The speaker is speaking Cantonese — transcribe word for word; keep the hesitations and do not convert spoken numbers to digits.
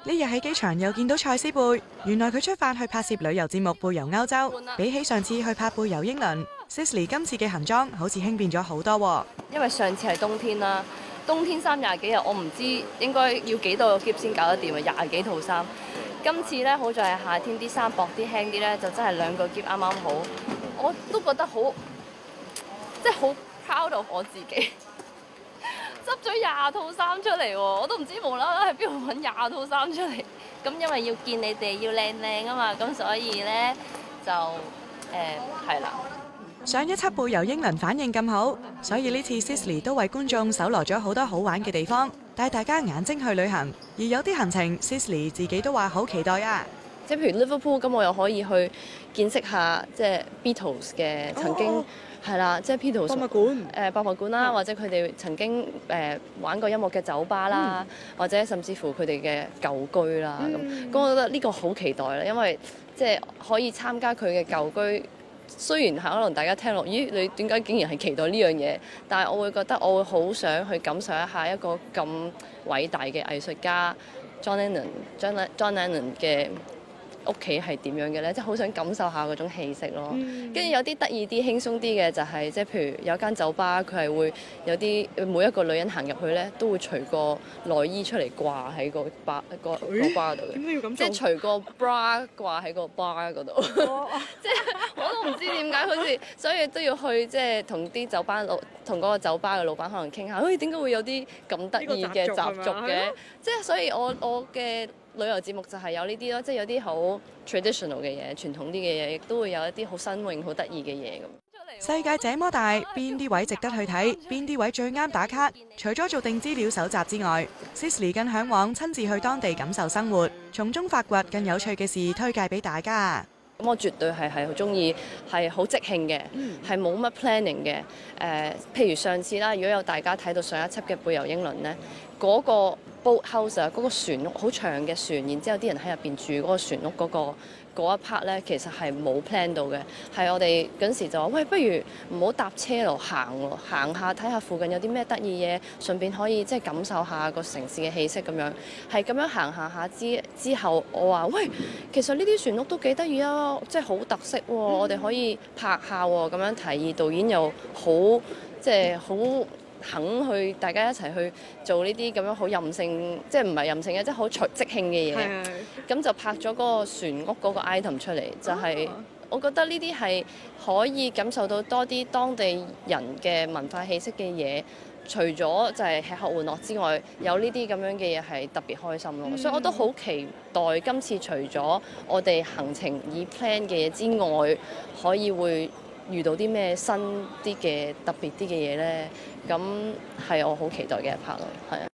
呢日喺機場又見到蔡思貝，原來佢出發去拍攝旅遊節目背遊歐洲，比起上次去拍背遊英倫 ，Sisley 今次嘅行裝好似輕便咗好多喎。 因為上次係冬天啦，冬天衫廿幾日，我唔知應該要幾多個篋先搞得掂啊，廿幾套衫。今次咧好在係夏天，啲衫薄啲輕啲咧，就真係兩個篋啱啱好。我都覺得好，即係好 proud of 我自己。執咗廿套衫出嚟喎，我都唔知無啦啦喺邊度揾廿套衫出嚟。咁因為要見你哋要靚靚啊嘛，咁所以咧就誒係啦。 上一輯背遊英倫反應咁好，所以呢次 Sisley 都為觀眾搜羅咗好多好玩嘅地方，帶大家眼睛去旅行。而有啲行程 Sisley 自己都話好期待啊！ 即係譬如 Liverpool， 咁我又可以去見識下即係 Beatles 嘅曾經係啦，即係 Beatles 博物館誒博物館啦，或者佢哋曾經誒玩過音樂嘅酒吧啦，嗯、或者甚至乎佢哋嘅舊居啦咁。咁、嗯、我覺得呢個好期待啦，因為即係可以參加佢嘅舊居。雖然係可能大家聽落，咦你點解竟然係期待呢樣嘢？但係我會覺得我會好想去感受一下一個咁偉大嘅藝術家 John Lennon、John John Lennon 嘅屋企係點樣嘅咧？即係好想感受下嗰種氣息咯。跟住、嗯、有啲得意啲、輕鬆啲嘅就係、是、即係譬如有間酒吧，佢係會有啲每一個女人行入去咧，都會除個內衣出嚟掛喺個吧個個 bar 度嘅。點解要咁做？即係除個 bra 掛喺個 bar 嗰度。哦、即係我都唔知點解，好似所以都要去即係同啲酒吧老同嗰個酒吧嘅老闆可能傾下，好似點解會有啲咁得意嘅習俗嘅？即係所以我我嘅。旅遊節目就係有呢啲咯，即係有啲好 traditional 嘅嘢、傳統啲嘅嘢，亦都會有一啲好新穎、好得意嘅嘢咁。 世界這麼大，邊啲位值得去睇？邊啲位最啱打卡？除咗做定資料搜集之外 ，Sisley 更嚮往親自去當地感受生活，從中發掘更有趣嘅事推介俾大家。 咁我絕對係係好中意，係好即興嘅，係冇乜 planning 嘅。誒、呃，譬如上次啦，如果有大家睇到上一輯嘅背遊英倫呢，嗰、嗰個 boat house 啊，嗰個船屋好長嘅船，然之後啲人喺入邊住嗰個船屋嗰、嗰個。嗰一 part 咧，其實係冇 plan 到嘅，係我哋嗰陣時就話：喂，不如唔好搭車咯，行咯，行下睇下附近有啲咩得意嘢，順便可以即係感受下個城市嘅氣息咁樣。係咁樣行下下之之後，我話：喂，其實呢啲船屋都幾得意啊，即係好特色喎，我哋可以拍下喎。咁樣提議，導演又好即係好。肯去大家一齊去做呢啲咁樣好任性，即係唔係任性嘅，即係好隨即興嘅嘢。咁就拍咗嗰個船屋嗰個 item 出嚟，就係、是、我覺得呢啲係可以感受到多啲當地人嘅文化氣息嘅嘢。除咗就係吃喝玩樂之外，有呢啲咁樣嘅嘢係特別開心咯。嗯、所以我都好期待今次除咗我哋行程以 plan 嘅嘢之外，可以會遇到啲咩新啲嘅特別啲嘅嘢咧？咁係我好期待嘅一 part 咯，係啊。